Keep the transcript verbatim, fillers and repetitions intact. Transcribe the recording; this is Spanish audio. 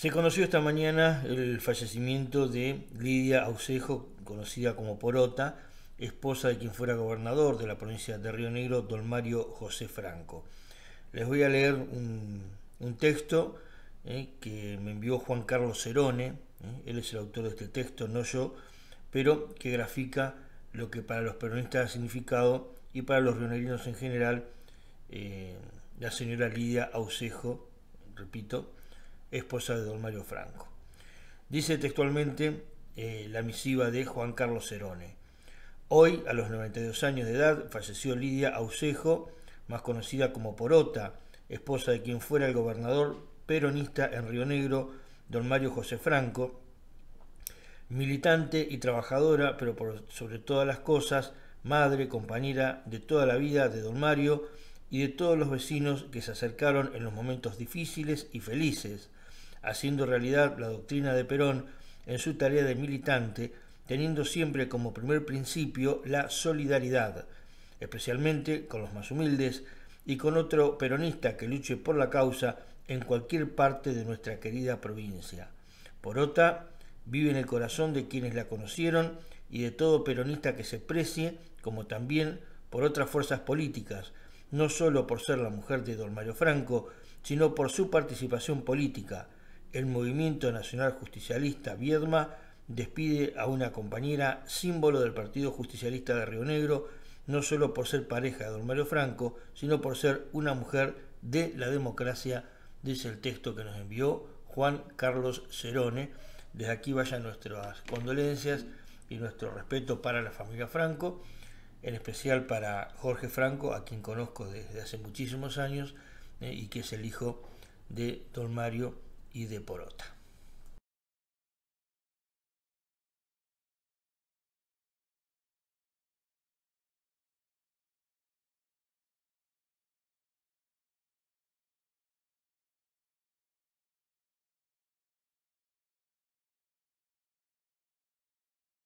Se conoció esta mañana el fallecimiento de Lidia Aucejo, conocida como Porota, esposa de quien fuera gobernador de la provincia de Río Negro, don Mario José Franco. Les voy a leer un, un texto eh, que me envió Juan Carlos Cerone, eh, él es el autor de este texto, no yo, pero que grafica lo que para los peronistas ha significado y para los rionegrinos en general eh, la señora Lidia Aucejo, repito, esposa de don Mario Franco. Dice textualmente eh, la misiva de Juan Carlos Cerone. Hoy, a los noventa y dos años de edad, falleció Lidia Aucejo, más conocida como Porota, esposa de quien fuera el gobernador peronista en Río Negro, don Mario José Franco, militante y trabajadora, pero por sobre todas las cosas, madre, compañera de toda la vida de don Mario y de todos los vecinos que se acercaron en los momentos difíciles y felices, haciendo realidad la doctrina de Perón en su tarea de militante, teniendo siempre como primer principio la solidaridad, especialmente con los más humildes y con otro peronista que luche por la causa en cualquier parte de nuestra querida provincia. Porota vive en el corazón de quienes la conocieron y de todo peronista que se precie, como también por otras fuerzas políticas, no solo por ser la mujer de don Mario Franco, sino por su participación política. El Movimiento Nacional Justicialista Viedma despide a una compañera símbolo del Partido Justicialista de Río Negro, no solo por ser pareja de don Mario Franco, sino por ser una mujer de la democracia, dice el texto que nos envió Juan Carlos Cerone. Desde aquí vayan nuestras condolencias y nuestro respeto para la familia Franco, en especial para Jorge Franco, a quien conozco desde hace muchísimos años eh, y que es el hijo de don Mario y de Porota.